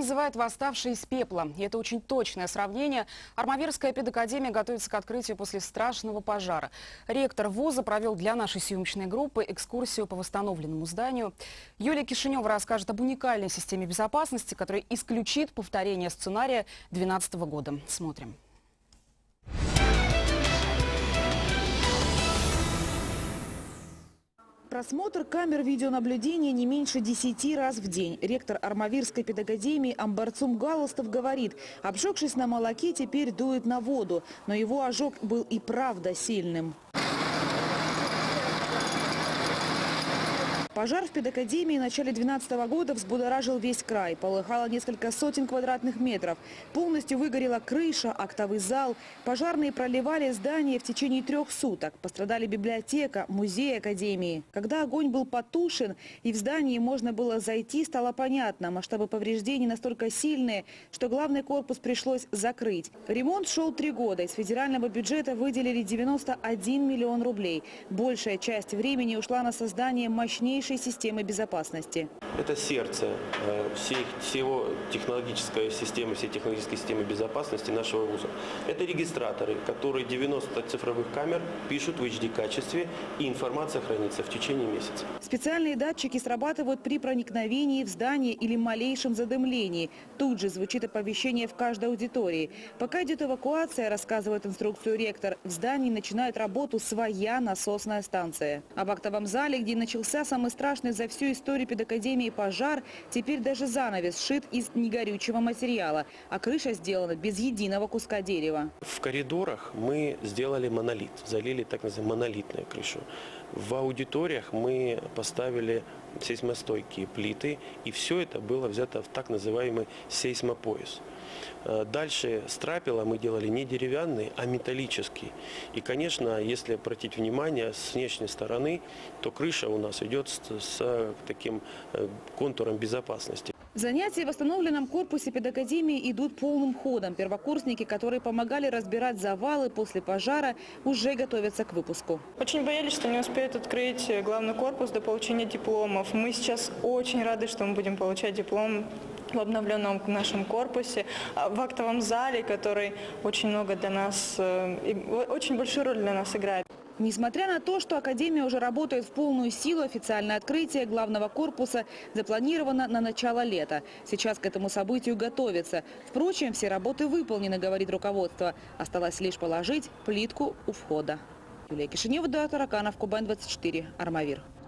называют «восставшие из пепла». И это очень точное сравнение. Армавирская педакадемия готовится к открытию после страшного пожара. Ректор вуза провел для нашей съемочной группы экскурсию по восстановленному зданию. Юлия Кишинева расскажет об уникальной системе безопасности, которая исключит повторение сценария 2012 года. Смотрим. Просмотр камер видеонаблюдения не меньше 10 раз в день. Ректор Армавирской педакадемии Амбарцум Галустов говорит, обжегшись на молоке, теперь дует на воду. Но его ожог был и правда сильным. Пожар в педакадемии в начале 2012 года взбудоражил весь край. Полыхало несколько сотен квадратных метров. Полностью выгорела крыша, актовый зал. Пожарные проливали здание в течение 3 суток. Пострадали библиотека, музей академии. Когда огонь был потушен и в здании можно было зайти, стало понятно. Масштабы повреждений настолько сильные, что главный корпус пришлось закрыть. Ремонт шел 3 года. Из федерального бюджета выделили 91 миллион рублей. Большая часть времени ушла на создание мощнейшей системы безопасности. Это сердце всего технологической системы, всей технологической системы безопасности нашего вуза. Это регистраторы, которые 90 цифровых камер пишут в HD-качестве, и информация хранится в течение месяца. Специальные датчики срабатывают при проникновении в здание или малейшем задымлении. Тут же звучит оповещение в каждой аудитории. Пока идет эвакуация, рассказывает инструкцию ректор, в здании начинает работу своя насосная станция. А в актовом зале, где начался самый страшный за всю историю педакадемии пожар, теперь даже занавес сшит из негорючего материала, а крыша сделана без единого куска дерева. В коридорах мы сделали монолит, залили так называемую монолитную крышу. В аудиториях мы поставили сейсмостойкие плиты, и все это было взято в так называемый сейсмопояс. Дальше стропила мы делали не деревянный, а металлический. И, конечно, если обратить внимание с внешней стороны, то крыша у нас идет с таким контуром безопасности. Занятия в восстановленном корпусе педакадемии идут полным ходом. Первокурсники, которые помогали разбирать завалы после пожара, уже готовятся к выпуску. Очень боялись, что не успеют открыть главный корпус до получения дипломов. Мы сейчас очень рады, что мы будем получать диплом в обновленном нашем корпусе, в актовом зале, который очень много для нас, очень большую роль для нас играет. Несмотря на то, что академия уже работает в полную силу, официальное открытие главного корпуса запланировано на начало лета. Сейчас к этому событию готовятся. Впрочем, все работы выполнены, говорит руководство. Осталось лишь положить плитку у входа. Юлия Кишинева, Тараканов, Кубань 24, Армавир.